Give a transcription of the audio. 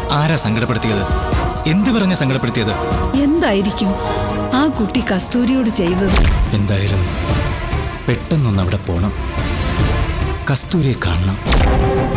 ആരാ സങ്കടപ്പെടുത്തിയത്? എന്ത് പറഞ്ഞ സങ്കടപ്പെടുത്തിയത്? എന്തായിരിക്കും ആ കുട്ടി കസ്തൂരിയോട് ചെയ്തത്? എന്തായാലും പെട്ടെന്നൊന്ന് അവിടെ പോണം, കസ്തൂരിയെ കാണണം.